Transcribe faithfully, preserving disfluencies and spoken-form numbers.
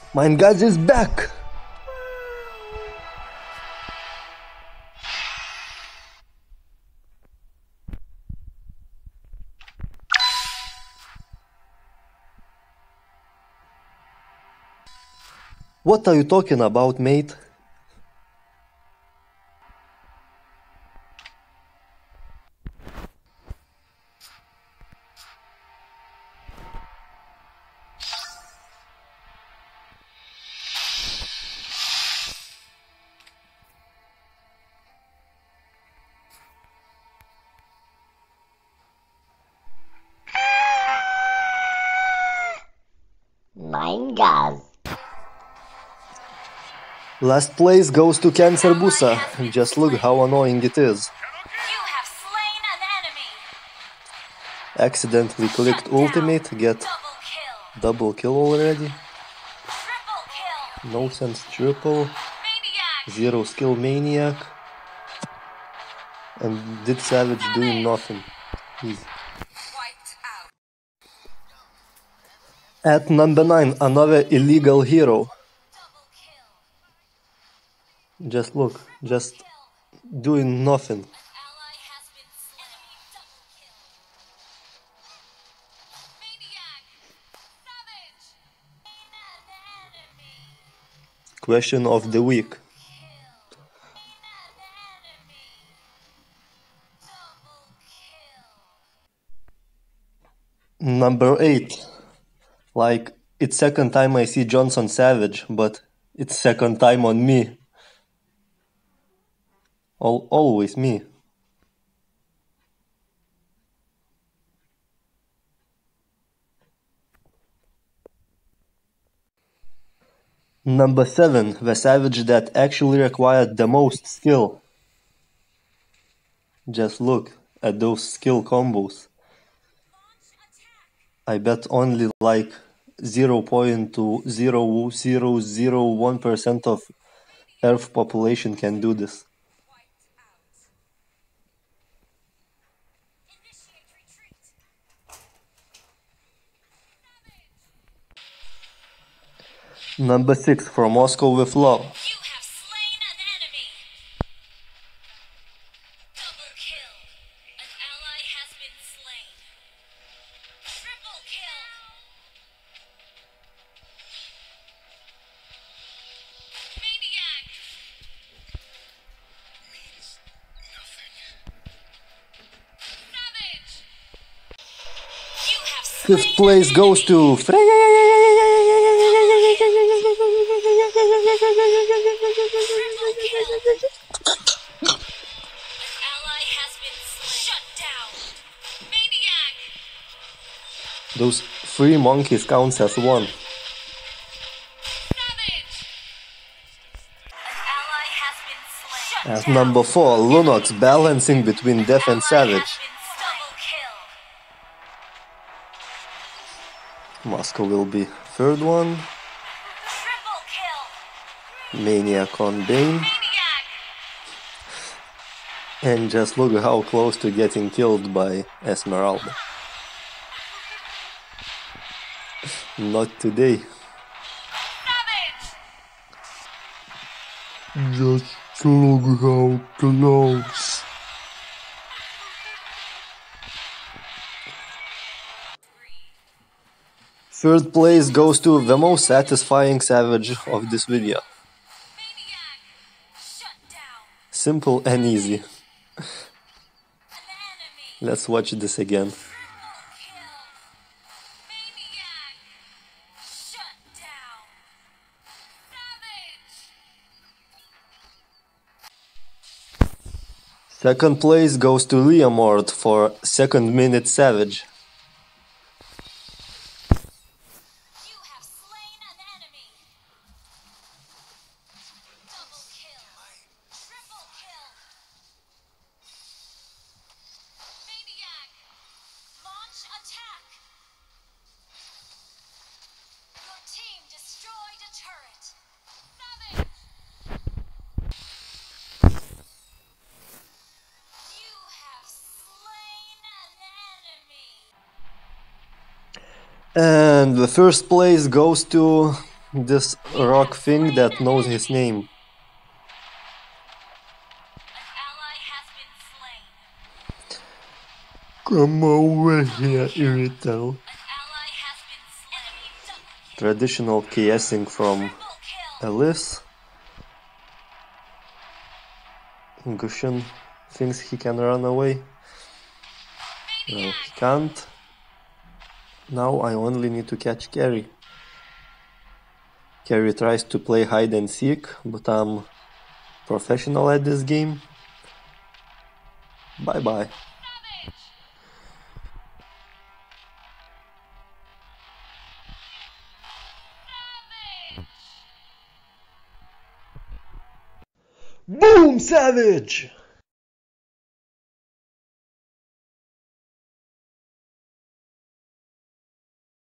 Mein Gott is back! What are you talking about, mate? Mein Gott. Last place goes to Cancer Busa. Just look how annoying it is. You have slain an enemy. Accidentally clicked ultimate, get Double kill. double kill already. Triple kill. No sense triple. Maniac. Zero skill maniac. And did Savage doing nothing. Easy. Wiped out. At number nine, another illegal hero. Double kill. Just look, just doing nothing. Ally has been slain. Double kill. Maniac. Savage. Slain an enemy. Question of the week. Kill. Slain an enemy. Double kill. Number eight. Like, it's second time I see Johnson Savage, but it's second time on me. Al always me. Number seven, the Savage that actually required the most skill. Just look at those skill combos. I bet only like zero point zero zero zero one percent of Earth population can do this. Initiate retreat. Number six, from Moscow with love. You have slain an enemy. Double kill. An ally has been slain. Triple kill. Maniac. Means nothing. Savage. You have slain Fifth place an goes enemy. to Freya. Triple kill. An ally has been slain. Shut down. Maniac. Those three monkeys counts as one. Savage. An ally has been slain. Shut At down. number four, Lunox balancing between Death and Ally Savage. has been double kill. Moscow will be third one. Triple kill. Maniac on Bane. Maniac. And just look how close to getting killed by Esmeralda. Not today. Savage. Just look how close. Third place goes to the most satisfying Savage of this video. Maniac. Shut down. Simple and easy. An enemy. Let's watch this again. Triple kill. Maniac. Shut down. Savage. Second place goes to Leomord for second minute Savage. You have slain an enemy. Double kill. Triple kill. Maniac. Launch attack. Your team destroyed a turret. Savage. You have slain an enemy. And the first place goes to This rock thing that knows his name. An ally has been slain. Come over here, Irrital. An ally has been slain. Traditional KSing from Triple kill. Elise. Gushin thinks he can run away. Well, he can't. Now I only need to catch Carrie. Carrie tries to play hide and seek, but I'm professional at this game. Bye bye. Boom, Savage!